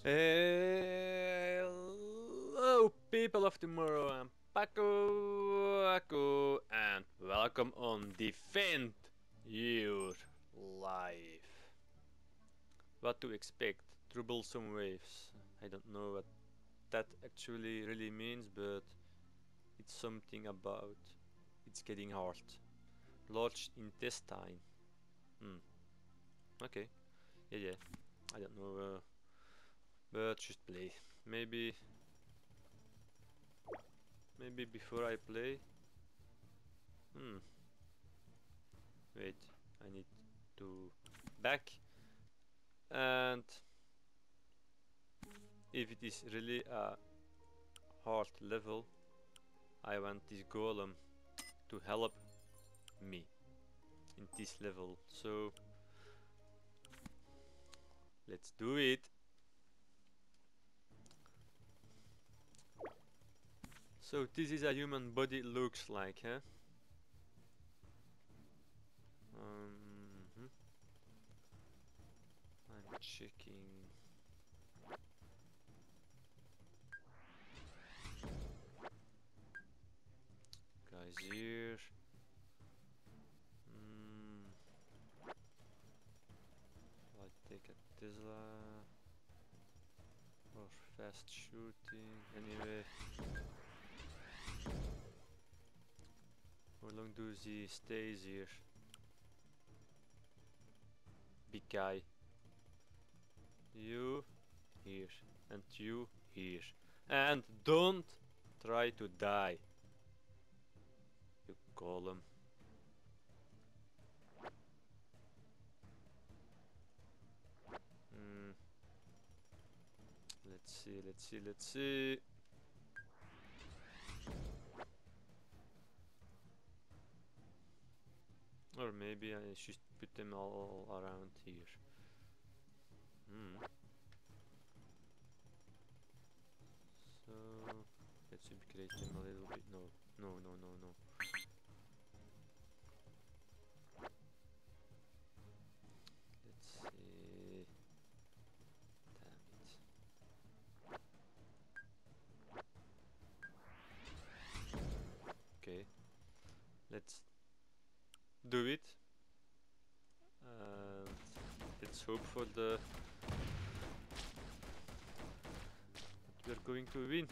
Hello, people of tomorrow. I'm Paco, and welcome on Defend Your Life. What to expect? Troublesome waves. I don't know what that actually really means, but it's something about it's getting hard. Large intestine. Okay. Yeah. I don't know, but just play. Maybe before I play. Wait, I need to back. And if it is really a hard level, I want this golem to help me in this level. So let's do it. So this is a human body looks like, huh? I'm checking. Guys here. I take a Tesla or fast shooting. Anyway, how long do he stays here? Big guy. You here and you here. And don't try to die. You golem. Let's see. Or maybe I should put them all around here. So let's upgrade them a little bit. No. Let's see. Damn it. Okay. Let's do it. And let's hope for the that we're going to win.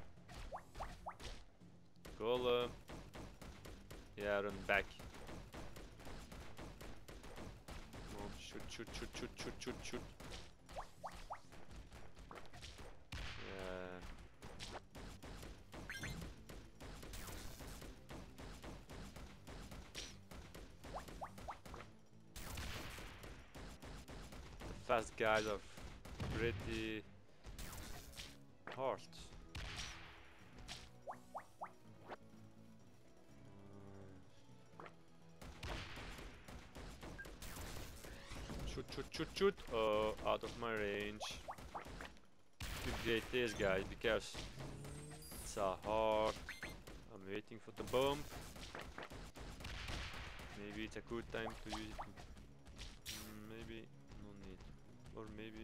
Golem. Yeah, run back. Come on, shoot. Yeah. The fast guys are pretty hard. Shoot. Oh, out of my range. Upgrade this guy because it's a hard. I'm waiting for the bomb. Maybe it's a good time to use it. Maybe no need. Or maybe.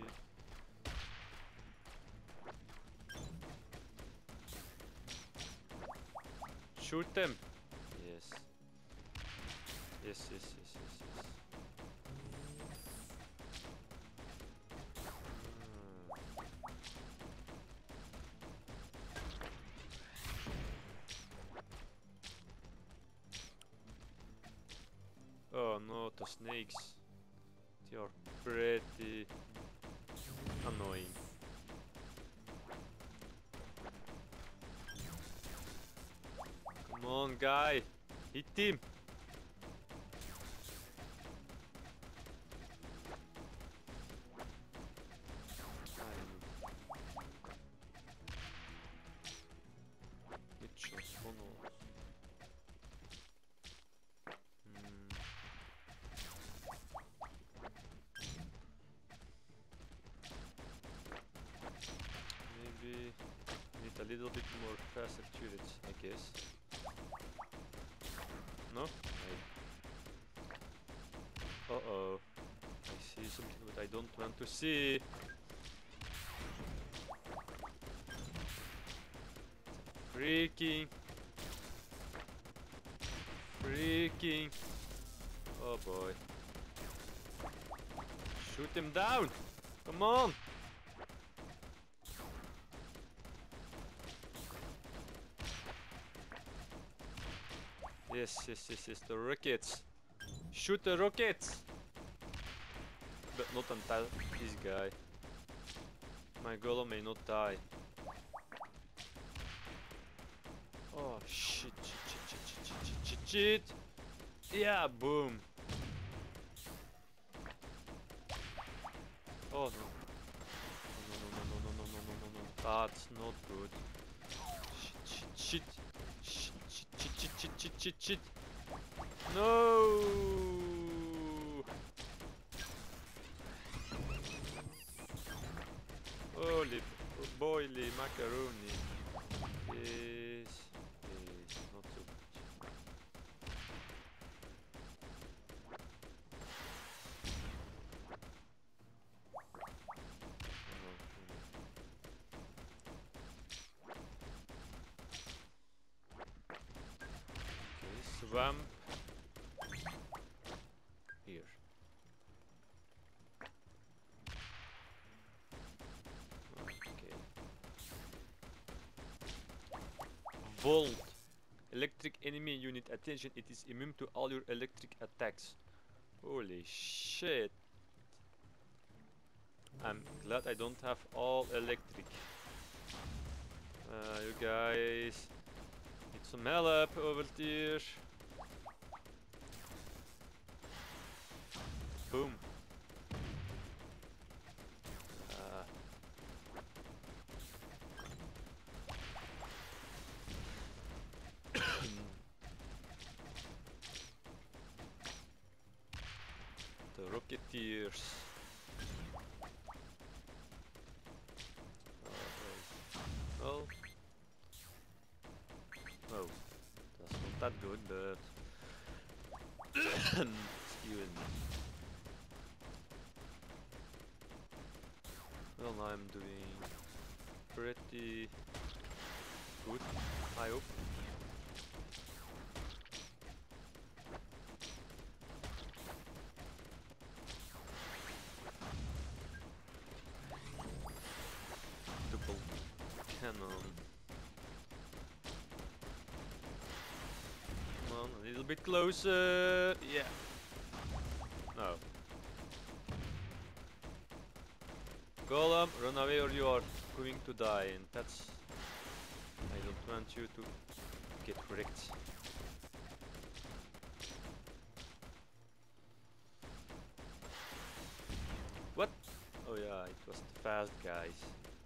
Shoot them! Yes. Yes. Oh no, the snakes. They are pretty annoying. Come on, guy! Hit him! Maybe need a little bit more faster turrets, I guess. No? Uh-oh. I see something that I don't want to see. Freaking. Freaking. Oh boy. Shoot him down! Come on! Yes, the rockets. Shoot the rockets! But not until this guy. My golem may not die. Oh shit. Yeah, boom. Oh no. No. That's not good. Shit. No. Holy boily macaroni. Yes, not so much. Okay, swamp. Here. Okay. Volt. Electric enemy unit. Attention, it is immune to all your electric attacks. Holy shit. I'm glad I don't have all electric. You guys need some help over there. Boom. The Rocketeers. Oh. Oh. That's not that good, but... Excuse me. Well, I'm doing pretty good, I hope. Double cannon. Come on, a little bit closer. Yeah. No. Golem, run away or you are going to die, and that's... I don't want you to get wrecked. What? Oh yeah, it was the fast guys.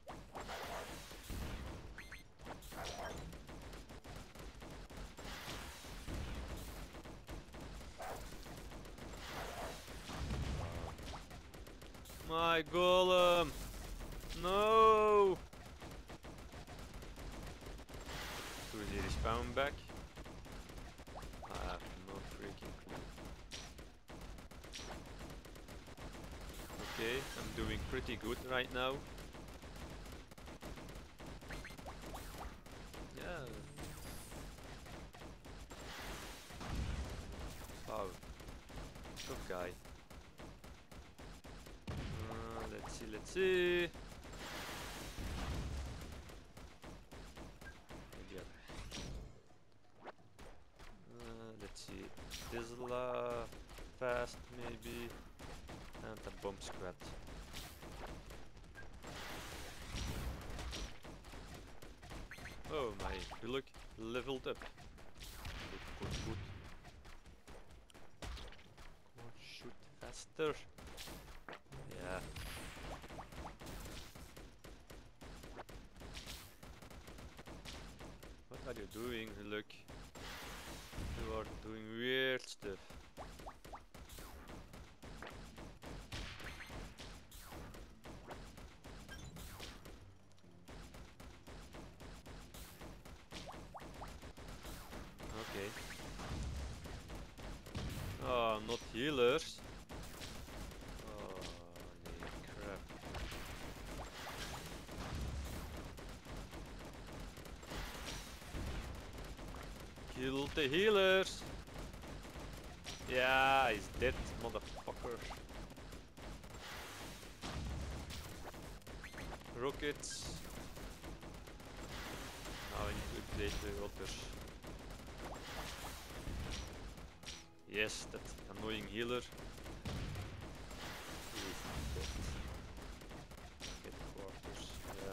My golem! No! Do they respawn back? I have no freaking clue. Okay, I'm doing pretty good right now. Yeah. Wow. Tough guy. Let's see. Let's see. Dizzla, fast maybe, and a bomb squad. Oh my, look, leveled up. Good. Come on, shoot faster. Yeah. What are you doing? Look. You are doing weird stuff. Okay. Oh, not healers. Holy crap. Heal the healers! Yeah, he's dead, motherfucker. Rockets. Now I need to upgrade the others. Yes, that annoying healer. He's dead. Headquarters, yeah.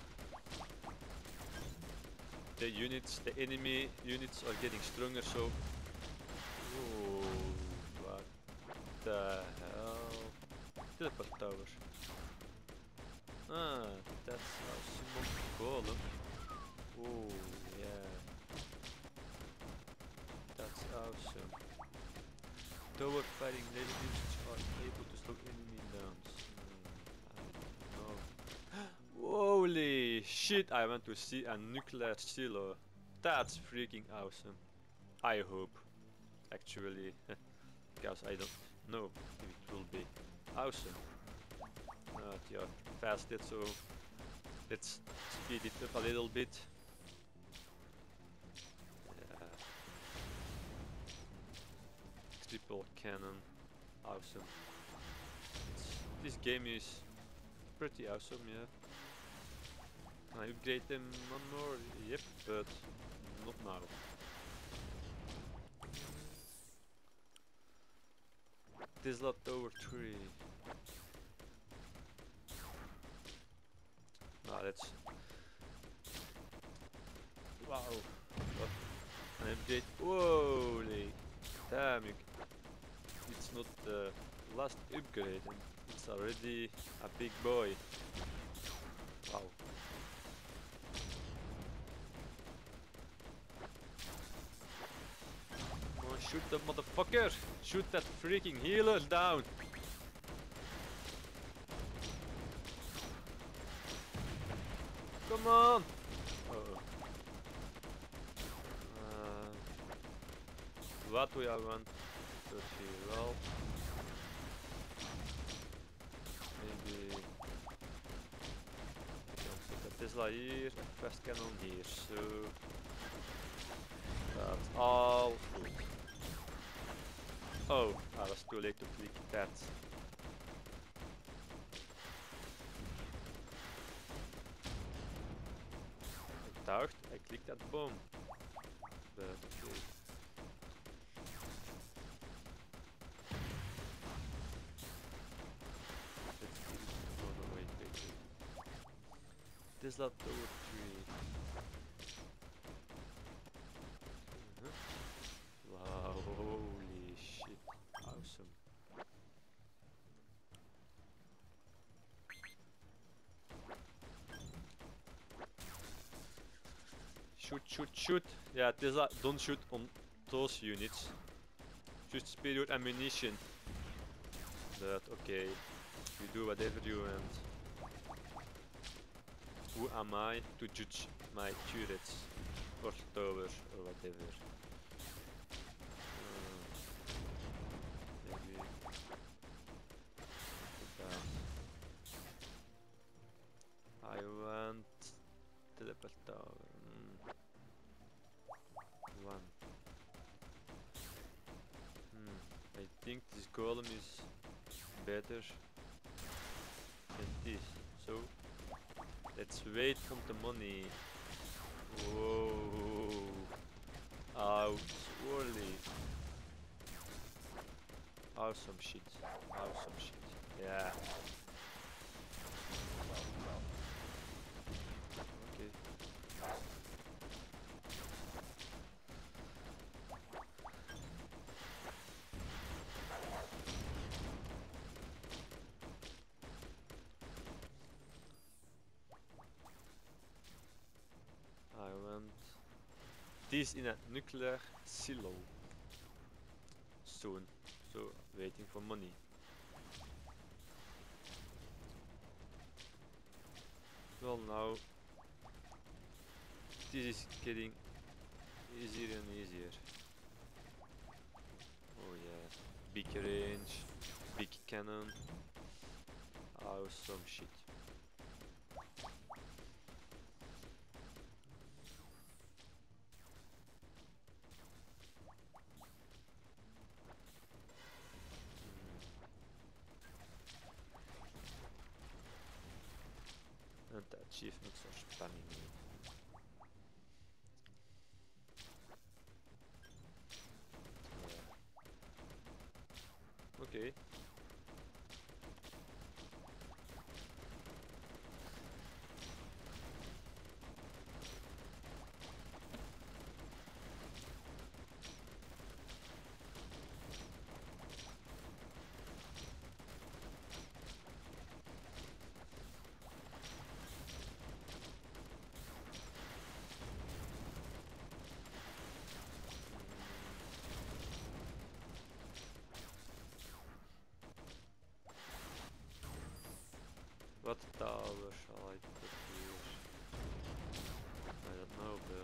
The units, the enemy units are getting stronger, so... Oh, what the hell? Teleport tower. Ah, that's how Simon Golem. Oh, yeah. That's awesome. Tower fighting laser beams are able to slow enemy downs. I don't know. Holy shit, I want to see a nuclear silo. That's freaking awesome. I hope. Actually. Because I don't know if it will be awesome. They are fasted, so let's speed it up a little bit. Yeah. Triple cannon, awesome. This game is pretty awesome, yeah. Can I upgrade them one more? Yep, but not now. Tesla Tower 3. Ah, that's... Wow. What? An upgrade? Holy damn, it's not the last upgrade and it's already a big boy. Wow. Come on, shoot the motherfucker! Shoot that freaking healer down! Come on! Uh-oh. What do I want? Well, maybe I can put a Tesla here, a fast cannon here, so that's all good. Oh, I was too late to click that. I thought I clicked that bomb, but okay. Tesla Tower 3. Wow, holy shit, awesome. Shoot, shoot, shoot! Yeah, Tesla, don't shoot on those units. Just spare your ammunition. But okay, you do whatever you want. Who am I to judge my turrets or towers or whatever? Maybe that. I want teleport tower. One. I think this golem is better than this. So let's wait on the money. Whoa. Ouch. Surely. Awesome shit. Awesome shit. Yeah. Okay. I want this in a nuclear silo soon, so waiting for money. Well, now this is getting easier and easier. Oh yeah, big range, big cannon, awesome shit. the achievements are spamming me. Yeah. Okay. What tower shall I put here? I don't know, but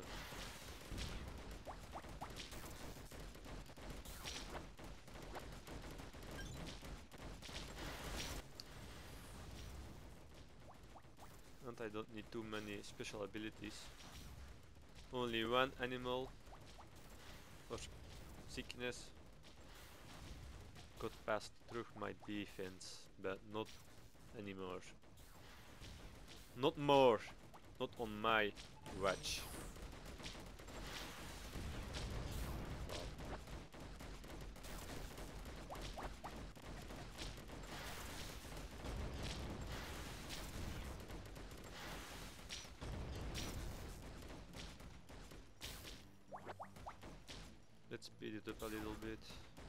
and I don't need too many special abilities. Only one animal or sickness got past through my defense, but not anymore. Not more. Not on my watch. Let's speed it up a little bit.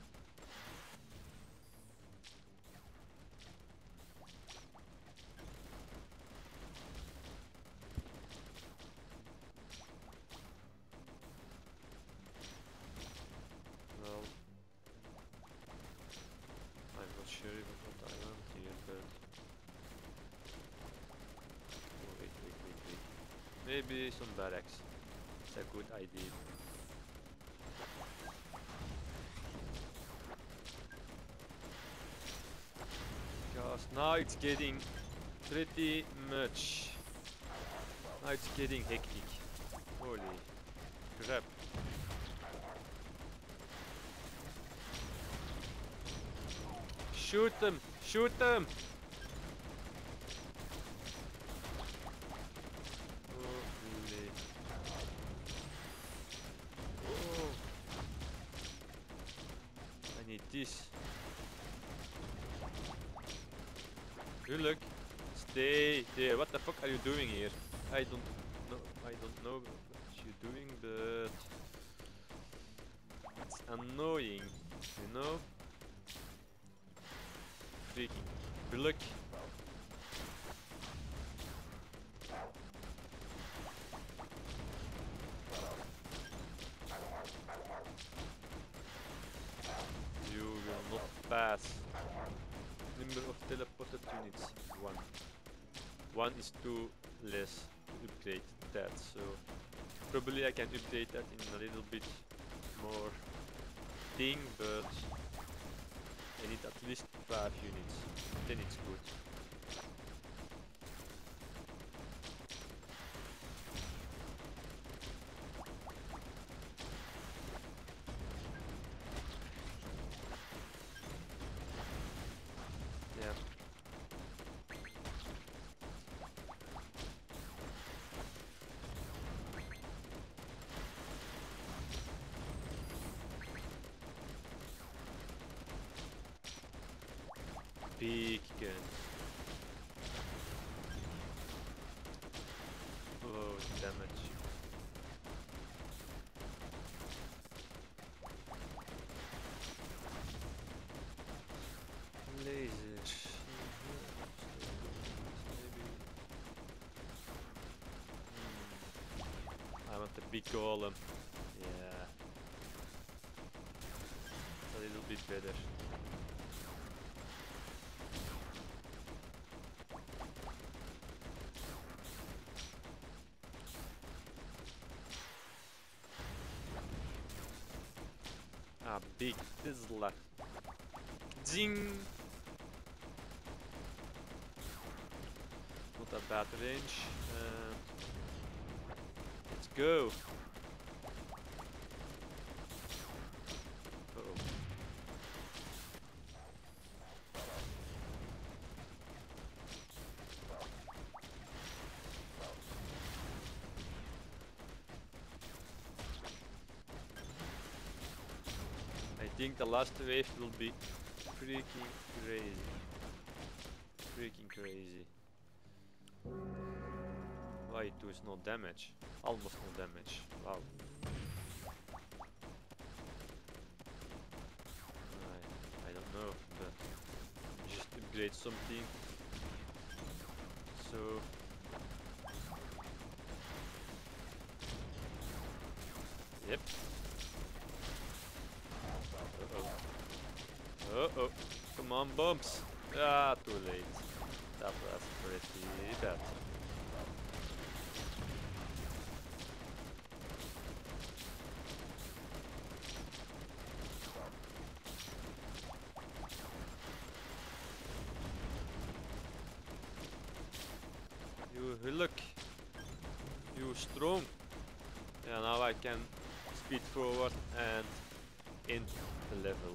Well, I'm not sure even what I want here, but oh, wait. Maybe some barracks. It's a good idea. Because now it's getting pretty much. Now it's getting hectic. Holy crap. Shoot them! Shoot them! Holy. Oh. I need this. Good luck. Stay there. What the fuck are you doing here? I don't know what you're doing, but it's annoying, you know? Freaking. Good luck. You will not pass. Number of teleported units, 1. 1 is too less to upgrade that, so probably I can upgrade that in a little bit more thing, but I need at least 5 units, then it's good. Yeah. Big guns. Oh, damage. Lasers. Maybe. I want the big golem. Yeah. A little bit better. Ah, big Tesla. Zing! Not a bad range. Let's go! Uh-oh. think the last wave will be freaking crazy. Freaking crazy. Why it does no damage? Almost no damage. Wow. I don't know, but just upgrade something. So yep. Uh-oh. Come on, bumps. Ah, too late. That was pretty bad. You look. You strong. Yeah, now I can speed forward and end the level.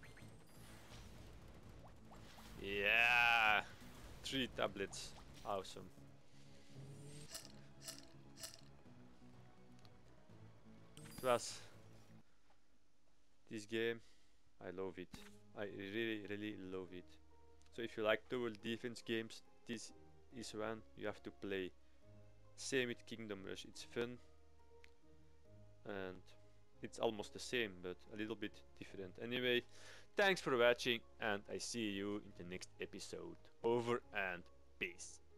Yeah! 3 tablets. Awesome. It was this game. I love it. I really love it. So if you like tower defense games, this is one you have to play. Same with Kingdom Rush. It's fun and it's almost the same but a little bit different. Anyway, thanks for watching and I see you in the next episode. Over and peace.